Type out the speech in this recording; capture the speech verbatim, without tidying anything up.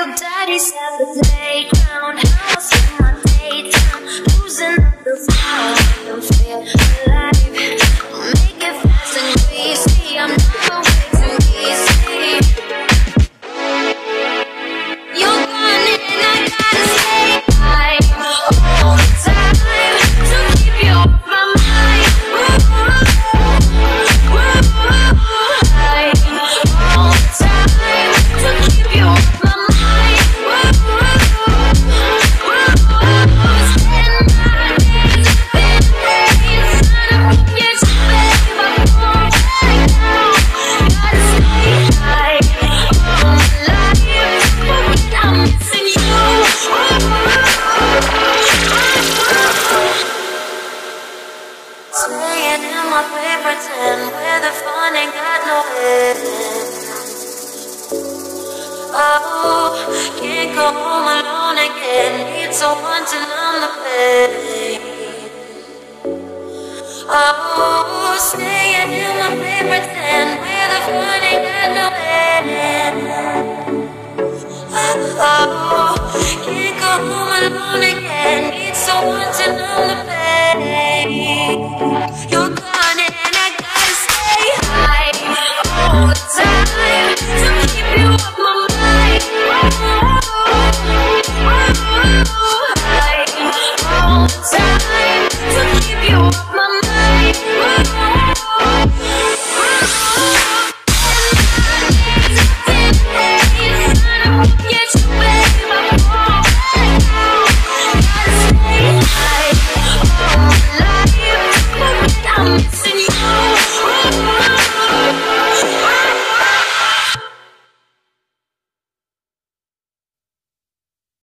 your daddy's at the playground. I was in my daytime, losing the fire, don't feel alive. Make it fast and greasy, I'm never waiting easy. You're gone and I gotta stay high all the time to keep you off my mind. Ooh, ooh, ooh, high all the time to keep you off my mind. Ooh, ooh, ooh, spend my days in days trying to keep you safe. I won't back down. Gotta stay high all my life. Forget I'm missing you. Staying in my favorite tent where the fun ain't got no end. Oh, can't go home alone again. Need someone to numb the pain. Oh, staying in my favorite tent where the fun ain't got no end. Oh, can't go home alone again. Need someone to numb the pain.